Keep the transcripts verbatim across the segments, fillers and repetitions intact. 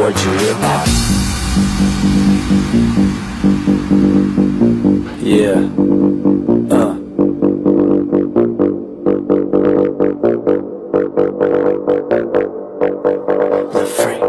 award you with my. Yeah. Uh. The freak.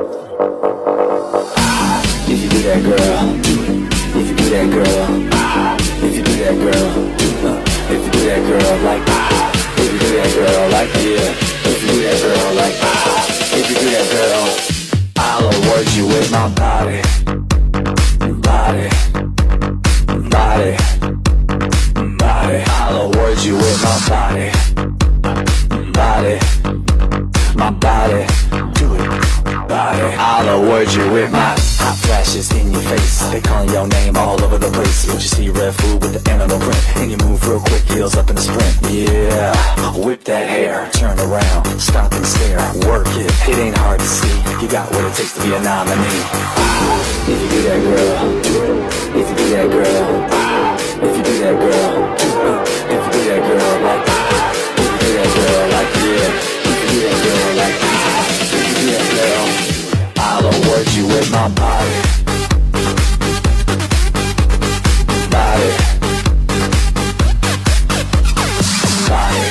If you do that, girl. If you do that, girl. If you do that, girl. Uh. If you do that, girl, like. If you do that, girl, like, yeah. If you do that, girl, like. If you do that, girl, I'll award you with my body. Body. Body. Body. I'll award you with my body. Body. My body. Do it. Body. I'll award you with my hot flashes in your face. They calling your name all over the place. Don't you see red food with the animal print? And you move real quick, heels up in the sprint. Yeah, whip that hair, turn around, stop and stare, work it. It ain't hard to see. You got what it takes to be a nominee. If you do that, girl. If you do that, girl. If you do that, girl. If you do that, girl, like. If you do that, girl, like, yeah. If you do that, girl, like. If you do that, girl, I'll award you with my body. Body. Body.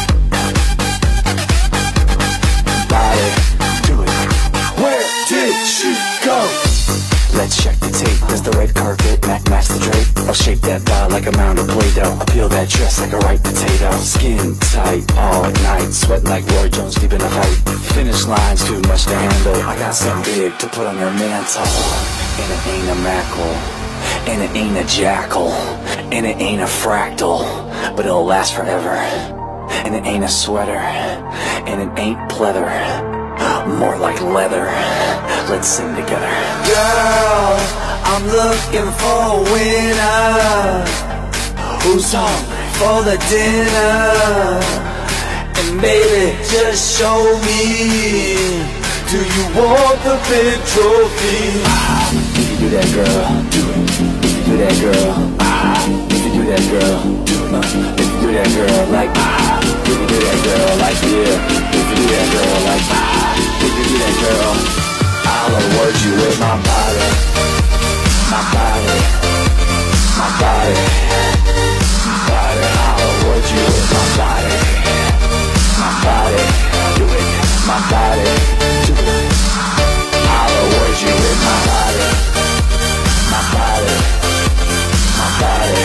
Body. Do it. Where did she go? Let's check the tape. Does the red carpet match, match the drape? I'll shape that thigh like a mound of Play-Doh. I'll peel that dress like a ripe potato. Skin tight all night, sweating like Roy Jones deep in a fight. Finish line's too much to handle. I got something big to put on your mantle. And it ain't a mackerel, and it ain't a jackal, and it ain't a fractal, but it'll last forever. And it ain't a sweater, and it ain't pleather, more like leather. Let's sing together. Girl, I'm looking for a winner who's hungry for the dinner. And baby, just show me, do you want the big trophy? If you do that, girl, do it. If you do that, girl, if you do that, girl, uh, if you do that, girl, like, if you do that, girl, like, yeah. If you do that, girl, like, if you do that, girl, I'll award you with my body. My body. My body. My body. I'll award you with my body. My body. Do it. My body. Do it. I'll award you with my body. My body. My body.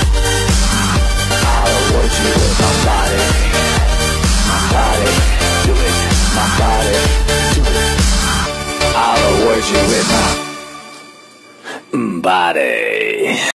I'll award you with my body. My body. Do it. My body. Do it. I'll award you with my body.